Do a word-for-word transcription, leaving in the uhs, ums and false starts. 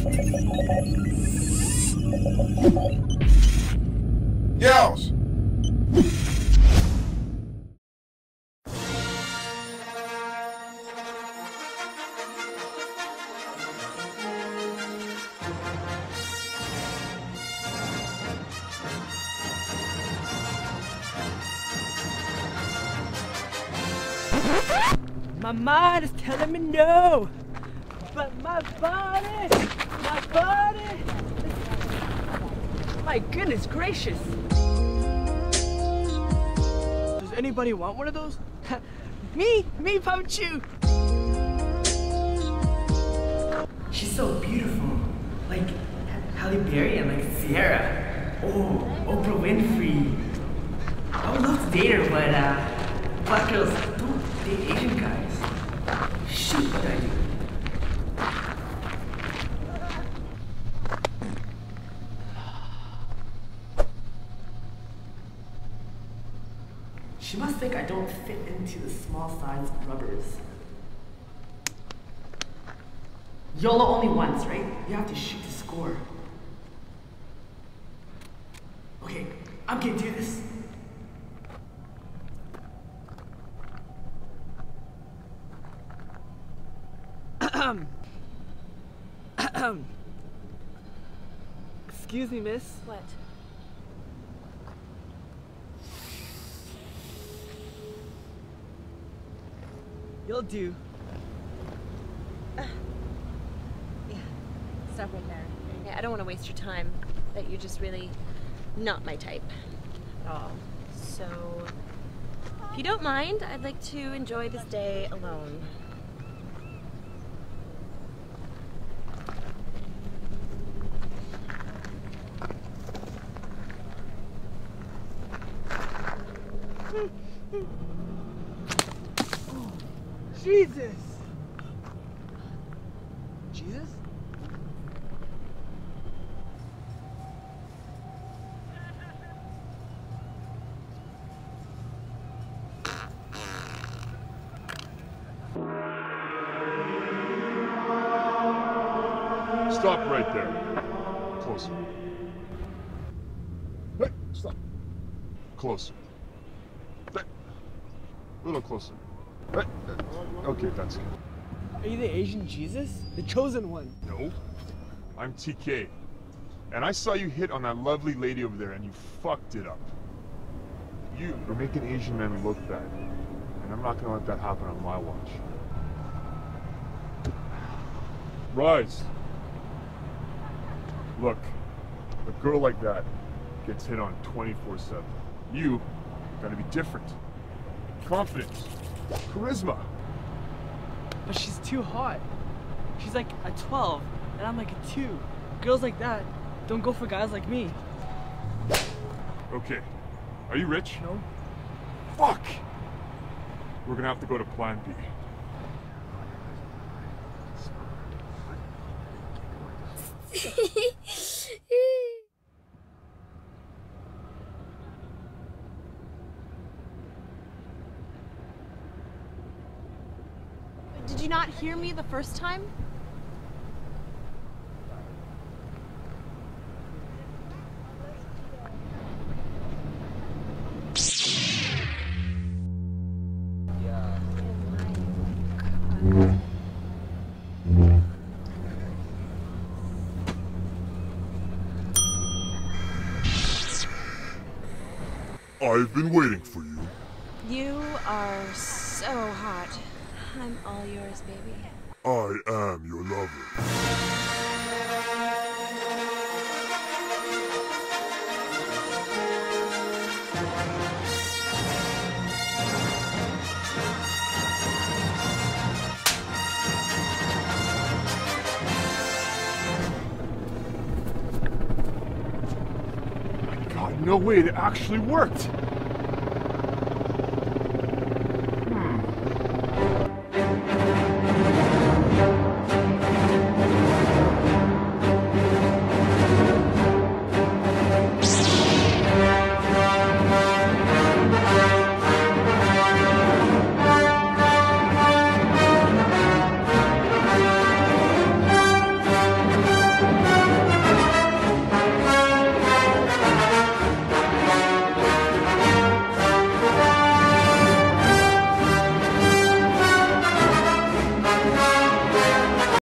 Yells! My mind is telling me no, but my body, my body, my goodness gracious. Does anybody want one of those? me, me, Papa Chew. She's so beautiful, like Halle Berry and like Sierra. Oh, Oprah Winfrey. I would love to date her, but uh, black girls don't date Asian guys. Shoot, what did I do? She must think I don't fit into the small size rubbers. YOLO only once, right? You have to shoot to score. Okay, I'm gonna do this. Excuse me, miss. What? You'll do. Uh, yeah, stop right there. Yeah, I don't want to waste your time, but you're just really not my type at all. So, if you don't mind, I'd like to enjoy this day alone. Jesus! Jesus? Stop right there. Closer. Hey, stop. Closer. Hey. A little closer. Hey. Okay, that's it. Are you the Asian Jesus? The chosen one? No. I'm T K. And I saw you hit on that lovely lady over there and you fucked it up. You are making Asian men look bad. And I'm not gonna let that happen on my watch. Rise. Look, a girl like that gets hit on twenty-four seven. You gotta be different. Confidence. Charisma. But she's too hot. She's like a twelve, and I'm like a two. Girls like that don't go for guys like me. Okay. Are you rich? No. Fuck! We're gonna have to go to Plan B. Did you not hear me the first time? I've been waiting for you. You are so hot. I'm all yours, baby. I am your lover. My God, no way, it actually worked!